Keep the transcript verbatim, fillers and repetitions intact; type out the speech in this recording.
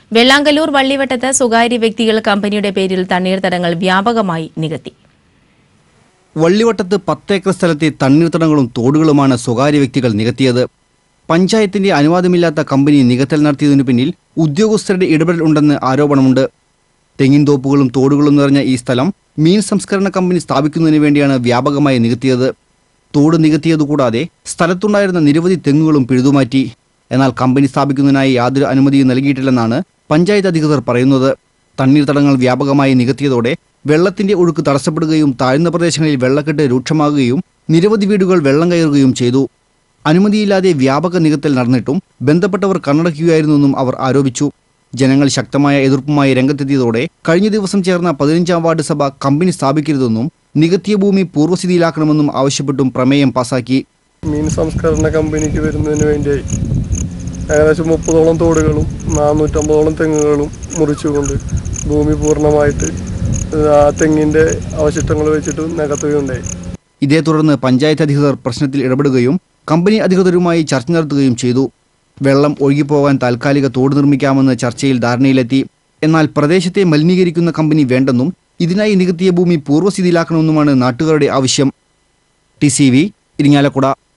വെള്ളാങ്കല്ലൂർ വള്ളിവട്ടത്ത് സ്വകാര്യ വ്യക്തികൾ കമ്പനിയുടെ പേരിൽ തണ്ണീർത്തടങ്ങൾ വ്യാപകമായി നികത്തി. വള്ളിവട്ടത്ത് പത്തേക്കർ സ്ഥലത്തെ തണ്ണീർത്തടങ്ങളും തോടുകളുമാണ് സ്വകാര്യ വ്യക്തികൾ നികത്തിയത്. പഞ്ചായത്തിന്റെ അനുവാദമില്ലാത്ത കമ്പനി നികത്തൽ നടത്തിയതിനു പിന്നിൽ ഉദ്യോഗസ്ഥരുടെ ഇടപെടൽ ഉണ്ടെന്ന് ആരോപണമുണ്ട്. തെങ്ങിൻ തോപ്പുകളും തോടുകളും നിറഞ്ഞ ഈ സ്ഥലം മീൻ സംസ്കരണ കമ്പനി സ്ഥാപിക്കുന്നതിന് വേണ്ടിയാണ് വ്യാപകമായി നികത്തിയത്. തോട് നികത്തിയതുകൂടാതെ സ്ഥലത്തുണ്ടായിരുന്ന നിരവധി തെങ്ങുകളും പിഴുതുമാറ്റി. എന്നാൽ കമ്പനി സ്ഥാപിക്കുന്നതിനായി യാതൊരു അനുമതിയും നൽകിയിട്ടില്ലെന്നാണ് പഞ്ചായത്ത് അധികൃതർ പറയുന്നത്. തണ്ണീർത്തടങ്ങൾ വ്യാപകമായി നികത്തിയതോടെ വെള്ളത്തിന്റെ ഒഴുക്ക് തടസ്സപ്പെടുകയും താഴ്ന്ന പ്രദേശങ്ങളിൽ വെള്ളക്കെട്ട് രൂക്ഷമാകുകയും നിരവധി വീടുകൾ വെള്ളം കയറുകയും ചെയ്തു. അനുമതിയില്ലാതെ വ്യാപക നികത്തൽ നടന്നിട്ടും ബന്ധപ്പെട്ടവർ കണ്ണടയ്ക്കുകയായിരുന്നെന്നും അവർ ആരോപിച്ചു. ജനങ്ങൾ ശക്തമായ എതിർപ്പുമായി രംഗത്തെത്തിയതോടെ കഴിഞ്ഞ ദിവസം ചേർന്ന പതിനഞ്ചാം വാർഡ് സഭ കമ്പനി സ്ഥാപിക്കരുതെന്നും നികത്തിയ ഭൂമി പൂർവ്വസ്ഥിതിയിലാക്കണമെന്നും ആവശ്യപ്പെട്ടും പ്രമേയം പാസാക്കി. മീൻ സംസ്കരണ കമ്പനിക്ക് വരുന്നതിന് വേണ്ടി ഏകദേശം മുപ്പതോളം തോടുകളും നാനൂറ്റമ്പതോളം തെങ്ങുകളും മുറിച്ചുകൊണ്ട് ഭൂമി പൂർണ്ണമായിട്ട് ആ തെങ്ങിന്റെ അവശിഷ്ടങ്ങൾ വെച്ചിട്ട് നികത്തുകയുണ്ടായി. ഇതേ തുടർന്ന് പഞ്ചായത്ത് അധികൃതർ പ്രശ്നത്തിൽ ഇടപെടുകയും കമ്പനി അധികൃതരുമായി ചർച്ച നടത്തുകയും ചെയ്തു. വെള്ളം ഒഴുകിപ്പോകാൻ താൽക്കാലിക തോട് നിർമ്മിക്കാമെന്ന് ചർച്ചയിൽ ധാരണയിലെത്തി. എന്നാൽ പ്രദേശത്തെ മലിനീകരിക്കുന്ന കമ്പനി വേണ്ടെന്നും ഇതിനായി നികത്തിയ ഭൂമി പൂർവ്വസ്ഥിതിയിലാക്കണമെന്നുമാണ് നാട്ടുകാരുടെ ആവശ്യം. T C V Irinjalakuda.